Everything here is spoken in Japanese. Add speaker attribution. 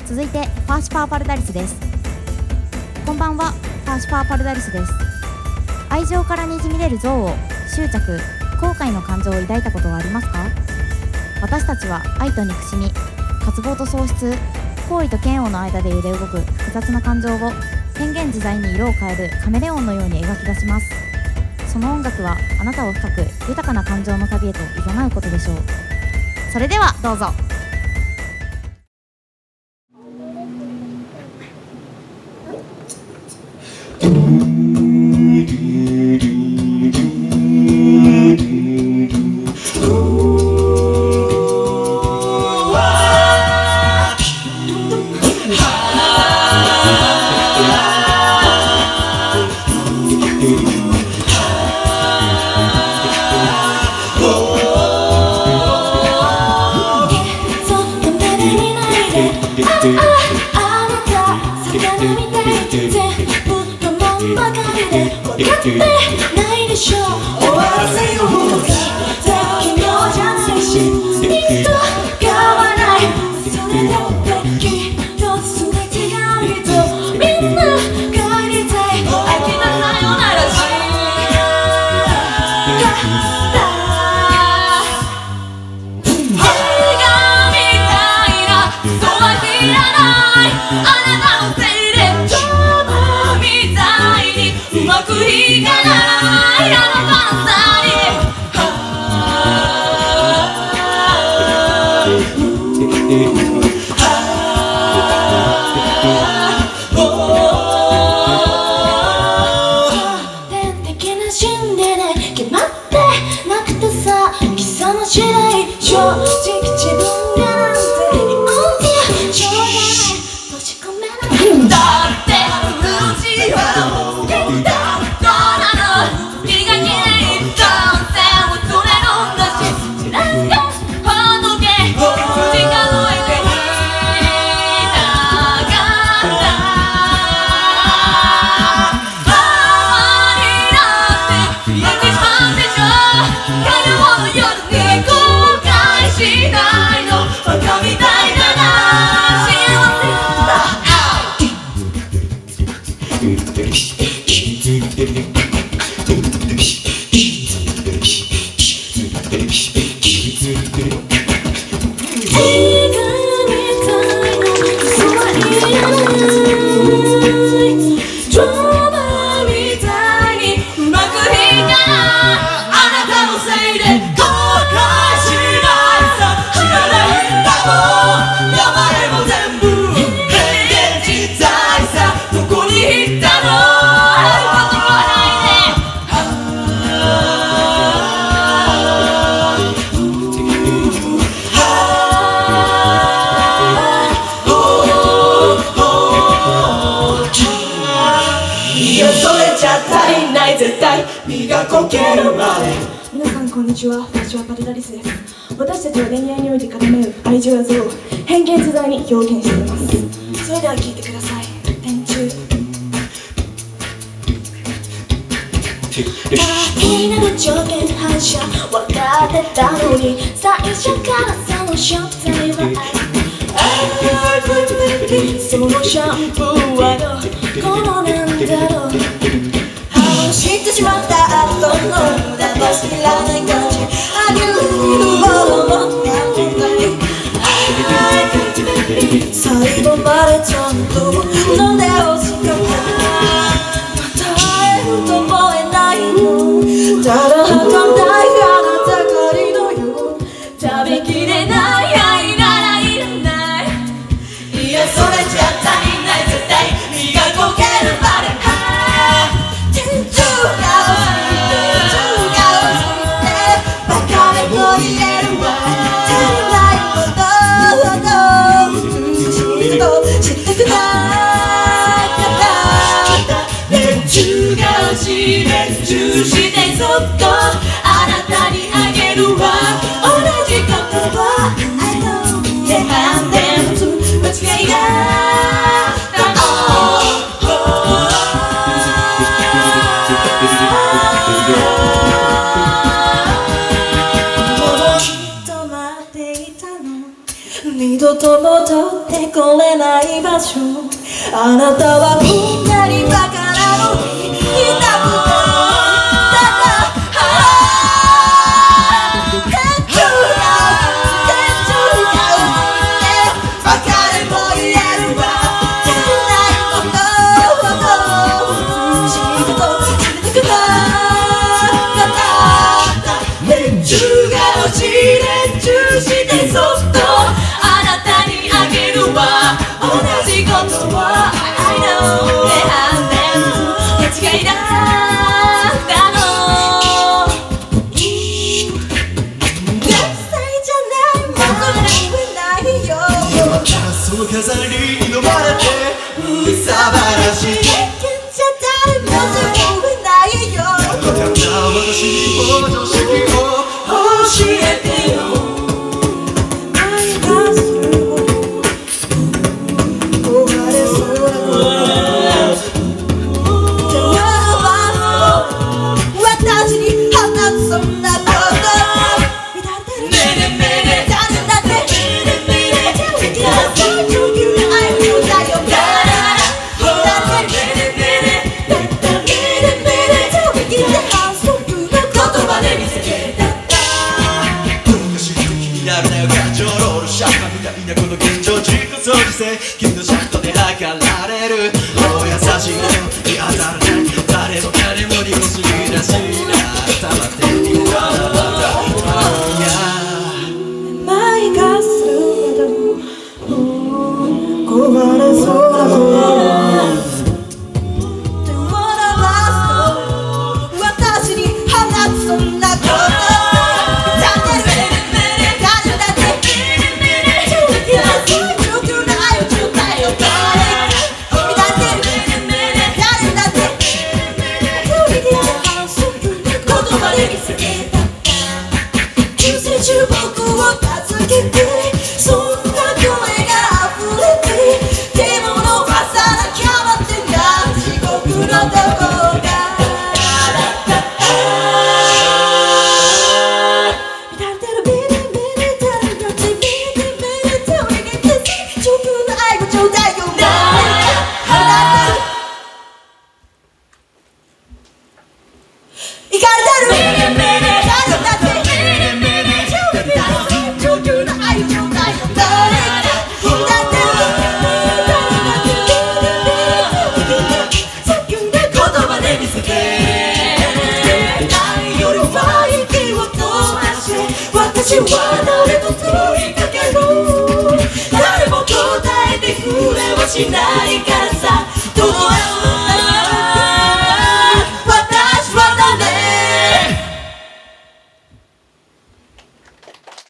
Speaker 1: 続いてパーシパーパルダリスです。こんばんは、パーシパーパルダリスです。愛情からにじみ出る憎悪、執着、後悔の感情を抱いたことはありますか？私たちは愛と憎しみ、渇望と喪失、好意と嫌悪の間で揺れ動く複雑な感情を変幻自在に色を変えるカメレオンのように描き出します。その音楽はあなたを深く豊かな感情の旅へと誘うことでしょう。それではどうぞ。
Speaker 2: ないでしょう。終わらせよう。昨日じゃないし、きっと変わらない。それだってきっとすれ違う人、みんな帰りたい。飽きたさよならしかった映画みたいな嘘はいらない。あなたのせいでドラマみたいにうまくいかない。
Speaker 3: 絶対身がこけるまで。
Speaker 2: 皆さんこんにちは、私はパルダリスです。私たちは恋愛において絡める愛情や憎悪を変幻自在に表現しています。それでは聴いてください。天中いなる条件反射分かってたのに、最初からその正体はそのシャンプーはどこのなんだろう。知ってしまった後のだと知らない感じ、あり得るものもない最後までちゃんと飲んでほしかった。また会えると思えないの、ただ儚いあなたかりのよう食べきれない愛ならいらない。いやそれじゃ足りない、絶対身がこけるまで。中してそっとあなたにあげるわ。同じ言葉 I know yeah I'm them 間違いだったもうと待っていたの、二度と戻ってこれれない場所あなたはこんなにバカなのにいなくてしてそっとあなたにあげるわ同じことは I know ね反面間違いだったの天才じゃないものないよ
Speaker 3: 今からその飾りに飲まれてうさばらしい
Speaker 2: 経験じゃ誰も救えないよ
Speaker 3: こんな私にも常識を教えてよ君のシャットで測られるお優しいのに当たらない誰も彼もに欲しいらしいな溜まっているから
Speaker 2: 舞がするほど壊れそうなも手を伸ばすと私に放つそんなこと僕を助けてそんな声が溢れてでも伸ばさなきゃ待ってんだ地獄のどこか乱れてるビリビリタルがビリビリ手を握って上空の愛をちょうだいよいかれてる私は誰と問いかける誰も答えてくれはしないからさ